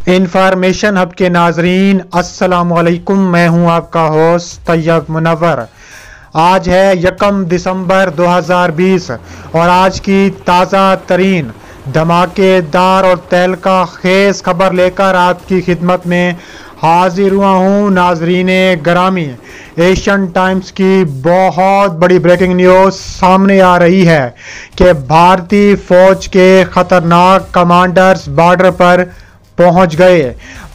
Information hub کے ناظرین السلام علیکم، میں ہوں آپ کا ہوسٹ طیب منور۔ آج ہے 1 دسمبر 2020 اور آج کی تازہ ترین دھماکے دار اور تہلکہ خیز خبر لے کر آپ کی خدمت میں حاضر ہوا ہوں۔ ناظرین گرامی، ایشین ٹائمز کی بہت بڑی بریکنگ نیوز سامنے آ رہی ہے کہ بھارتی فوج کے خطرناک کمانڈرز بارڈر پر پہنچ گئے۔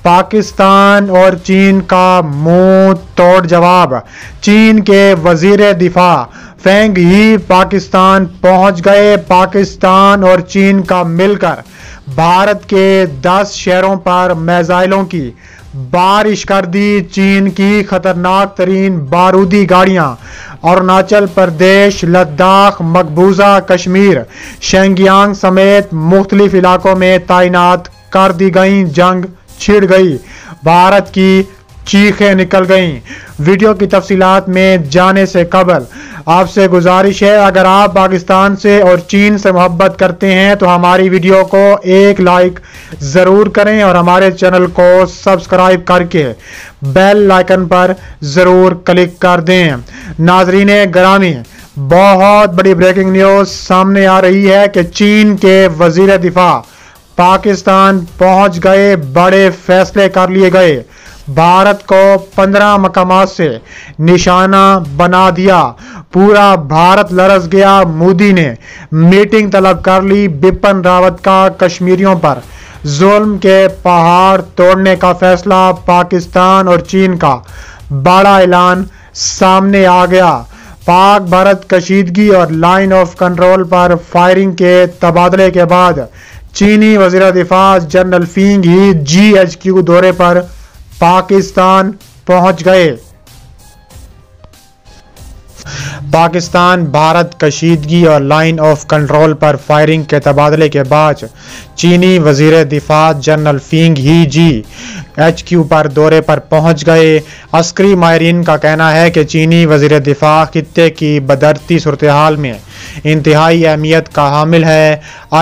پاکستان اور چین کا منہ توڑ جواب۔ چین کے وزیر دفاع فینگ ہی پاکستان پہنچ گئے۔ پاکستان اور چین کا مل کر بھارت کے 10 شہروں پر میزائلوں کی بارش کر دی۔ چین کی خطرناک ترین بارودی گاڑیاں اروناچل پردیش، لداخ، مقبوضہ کشمیر، شینگیانگ سمیت مختلف علاقوں میں تعینات کر دی گئیں۔ جنگ چھڑ گئی، بھارت کی چیخیں نکل گئیں۔ ویڈیو کی تفصیلات میں جانے سے قبل آپ سے گزارش ہے، اگر آپ پاکستان سے اور چین سے محبت کرتے ہیں تو ہماری ویڈیو کو ایک لائک ضرور کریں اور ہمارے چینل کو سبسکرائب کر کے بیل آئیکن پر ضرور کلک کر دیں۔ ناظرین گرامی، بہت بڑی بریکنگ نیوز سامنے آ رہی ہے کہ چین کے وزیر دفاع پاکستان پہنچ گئے۔ بڑے فیصلے کر لیے گئے۔ بھارت کو 15 مقامات سے نشانہ بنا دیا۔ پورا بھارت لرز گیا۔ مودی نے میٹنگ طلب کر لی۔ بپن راوت کا کشمیریوں پر ظلم کے پہاڑ توڑنے کا فیصلہ۔ پاکستان اور چین کا بڑا اعلان سامنے آ گیا۔ پاک بھارت کشیدگی اور لائن آف کنٹرول پر فائرنگ کے تبادلے کے بعد چینی وزیر دفاع جنرل فینگ ہی GHQ دورے پر پاکستان پہنچ گئے۔ پاکستان بھارت کشیدگی اور لائن آف کنٹرول پر فائرنگ کے تبادلے کے بعد چینی وزیر دفاع جنرل فینگ ہی GHQ پر دورے پر پہنچ گئے۔ عسکری ماہرین کا کہنا ہے کہ چینی وزیر دفاع خطے کی بدرتی صورتحال میں انتہائی اہمیت کا حامل ہے۔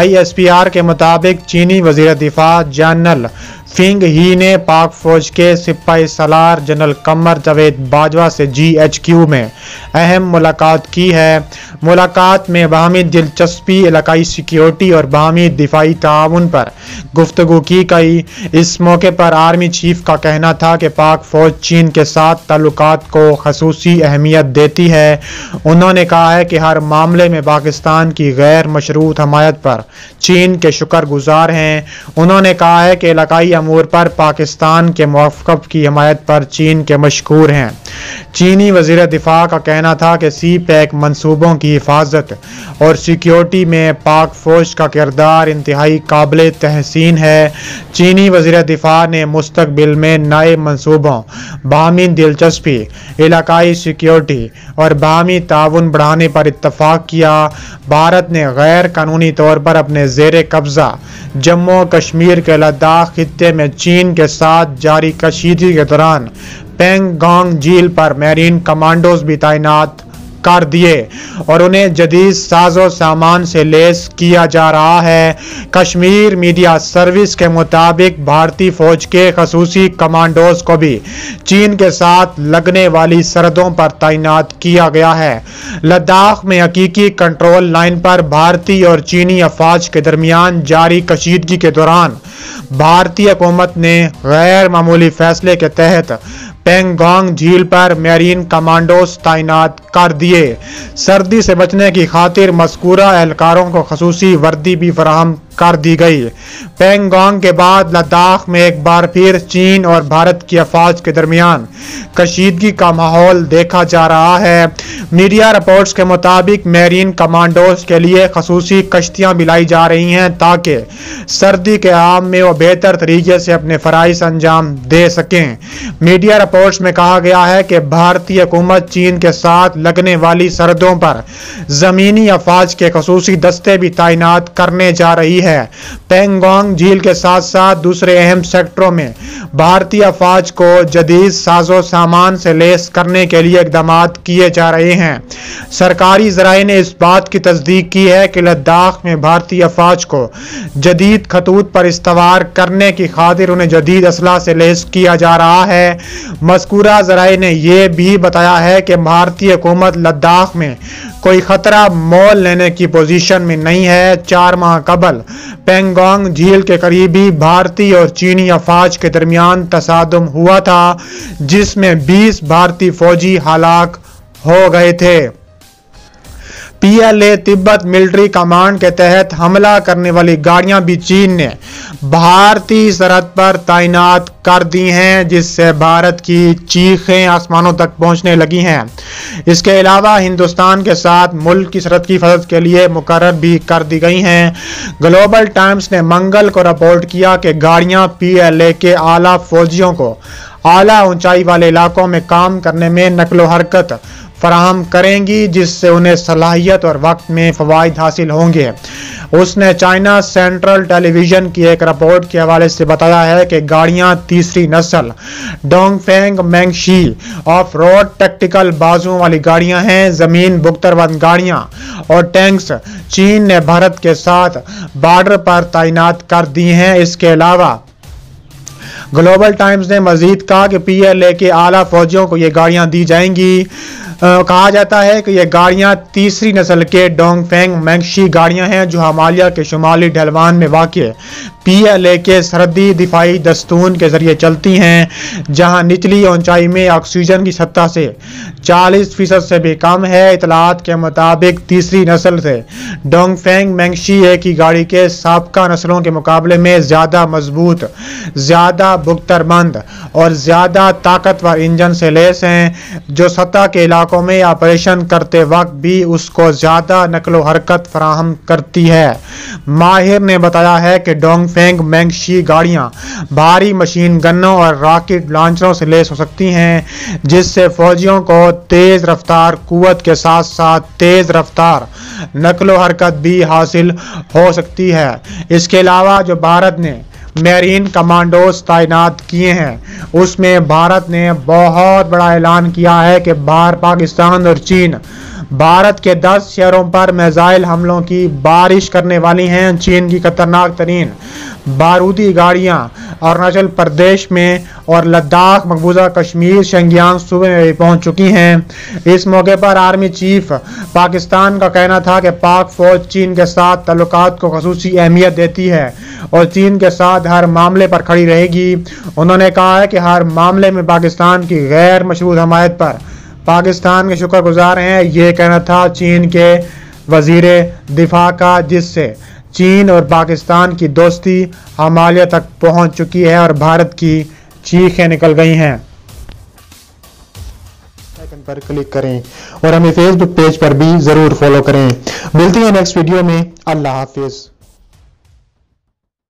ISPR کے مطابق چینی وزیر دفاع جنرل فینگ ہی نے پاک فوج کے سپاہی سالار جنرل قمر جاوید باجوہ سے GHQ میں اہم ملاقات کی ہے۔ ملاقات میں باہمی دلچسپی، علاقائی سیکیورٹی اور باہمی دفاعی تعاون پر گفتگو کی گئی۔ اس موقع پر آرمی چیف کا کہنا تھا کہ پاک فوج چین کے ساتھ تعلقات کو خصوصی اہمیت دیتی ہے۔ انہوں نے کہا ہے کہ ہر معاملے میں پاکستان کی غیر مشروط حمایت پر چین کے شکر گزار ہیں۔ انہوں نے کہا ہے کہ علاقائی امور پر پاکستان کے موقف کی حمایت پر چین کے مشکور ہیں۔ چینی وزیر دفاع کا کہنا تھا کہ سی پیک منصوبوں کی حفاظت اور سیکیورٹی میں پاک فوج کا کردار انتہائی قابل تحسین ہے۔ چینی وزیر دفاع نے مستقبل میں نئے منصوبوں، باہمی دلچسپی، علاقائی سیکیورٹی اور باہمی تعاون بڑھانے پر اتفاق کیا۔ بھارت نے غیر قانونی طور پر اپنے زیر قبضہ جموں کشمیر کے لداخ خطے میں چین کے ساتھ جاری کشیدگی کے دوران پینگ گانگ جھیل پر میرین کمانڈوز بھی تعینات کر دیے اور انہیں جدید ساز و سامان سے لیس کیا جا رہا ہے۔ کشمیر میڈیا سروس کے مطابق بھارتی فوج کے خصوصی کمانڈوز کو بھی چین کے ساتھ لگنے والی سرحدوں پر تعینات کیا گیا ہے۔ لداخ میں حقیقی کنٹرول لائن پر بھارتی اور چینی افواج کے درمیان جاری کشیدگی کے دوران بھارتی حکومت نے غیر معمولی فیصلے کے تحت پینگانگ جھیل پر میرین کمانڈوز تعینات کر دیے۔ سردی سے بچنے کی خاطر مذکورہ اہلکاروں کو خصوصی وردی بھی فراہم کر دی گئی۔ پینگانگ کے بعد لداخ میں ایک بار پھر چین اور بھارت کی افواج کے درمیان کشیدگی کا ماحول دیکھا جا رہا ہے۔ میڈیا رپورٹس کے مطابق میرین کمانڈوز کے لیے خصوصی کشتیاں بھی لائی جا رہی ہیں تاکہ سردی کے عام میں وہ بہتر طریقے سے اپنے فرائض انجام دے سکیں۔ میڈیا رپورٹس میں کہا گیا ہے کہ بھارتی حکومت چین کے ساتھ لگنے والی سرحدوں پر زمینی افواج کے خصوصی دستے بھی تعینات کرنے جا رہی ہے۔ है। पेंगोंग झील के साथ साथ दूसरे अहम सेक्टरों में भारतीय अफवाज को जदीद साजो सामान से लैस करने के लिए इकदाम किए जा रहे हैं। सरकारी ज़राए ने इस बात की तस्दीक की है कि लद्दाख में भारतीय अफवाज को जदीद खतूत पर इस्तवार करने की खातिर उन्हें जदीद असला से लैस किया जा रहा है। मज़कूरा ज़राए ने यह भी बताया है कि भारतीय हुकूमत लद्दाख में कोई खतरा मोल लेने की पोजीशन में नहीं है। 4 माह कबल पेंगोंग झील के करीबी भारतीय और चीनी अफवाज के दरमियान तसादुम हुआ था, जिसमें 20 भारतीय फौजी हलाक हो गए थे। PLA तिब्बत मिलिट्री कमांड के तहत हमला करने वाली गाड़ियां भी चीन ने भारतीय सरहद पर तैनात कर दी हैं, जिससे भारत की चीखें आसमानों तक पहुंचने लगी हैं। इसके अलावा हिंदुस्तान के साथ मुल्क की सरहद की हिफाजत के लिए मुकर्रर भी कर दी गई हैं। ग्लोबल टाइम्स ने मंगल को रिपोर्ट किया कि गाड़ियां PLA के आला फौजियों को आला ऊंचाई वाले इलाकों में काम करने में नकलो हरकत फराहम करेंगी, जिससे उन्हें सलाहियत और वक्त में फ़वाइद हासिल होंगे। उसने चाइना सेंट्रल टेलीविज़न की एक रिपोर्ट के हवाले से बताया है कि गाड़ियां तीसरी नस्ल Dongfeng Mengshi off road tactical बाजुओं वाली गाड़ियां हैं। ज़मीन बुख्तरबंद गाड़ियां और टैंक्स चीन ने भारत के साथ बॉर्डर पर तैनात कर दी हैं। इसके अलावा ग्लोबल टाइम्स ने मजीद कहा कि PLA के आला फौजियों को ये गाड़ियां दी जाएंगी। कहा जाता है कि ये गाड़ियां तीसरी नस्ल के डोंगफेंग मैंगशी गाड़ियां हैं, जो हिमालय के शुमाली ढलवान में वाक़ PLA के सरहदी दिफाई दस्तून के जरिए चलती हैं, जहां निचली ऊंचाई में ऑक्सीजन की सतह से 40% से भी कम है। इतलात के मुताबिक तीसरी नस्ल से डोंगफेंग मैंगशी एक ही गाड़ी के साबका नस्लों के मुकाबले में ज़्यादा मजबूत, ज़्यादा बुख्तरबंद और ज़्यादा ताकतवर इंजन से लैस हैं, जो सतह के इलाकों में ऑपरेशन करते वक्त भी उसको ज़्यादा नकलो हरकत फराहम करती है। माहिर ने बताया है कि डोंगफेंग मैंगशी गाड़ियां भारी मशीन गनों और रॉकेट लॉन्चरों से लैस हो सकती हैं, जिससे फौजियों को तेज़ रफ्तार कुव्वत के साथ साथ तेज़ रफ्तार नकलो हरकत भी हासिल हो सकती है। इसके अलावा जो भारत ने मेरीन कमांडोज तैनात किए हैं, उसमें भारत ने बहुत बड़ा ऐलान किया है कि पाकिस्तान और चीन भारत के 10 शहरों पर मिसाइल हमलों की बारिश करने वाली हैं। चीन की खतरनाक तरीन बारूदी गाड़ियां अरुणाचल प्रदेश में और लद्दाख, मकबूजा कश्मीर, शिंजियांग सूबे में भी पहुंच चुकी हैं। इस मौके पर आर्मी चीफ पाकिस्तान का कहना था कि पाक फौज चीन के साथ ताल्लुकात को खसूसी अहमियत देती है और चीन के साथ हर मामले पर खड़ी रहेगी। उन्होंने कहा है कि हर मामले में पाकिस्तान की गैर मशरूत हमायत पर पाकिस्तान के शुक्रगुजार हैं। ये कहना था चीन के वजीरे दिफा का, जिससे चीन और पाकिस्तान की दोस्ती हिमालय तक पहुंच चुकी है और भारत की चीखें निकल गई हैं। आइकन पर क्लिक करें और हमें फेसबुक पेज पर भी जरूर फॉलो करें। मिलते हैं नेक्स्ट वीडियो में। अल्लाह हाफिज।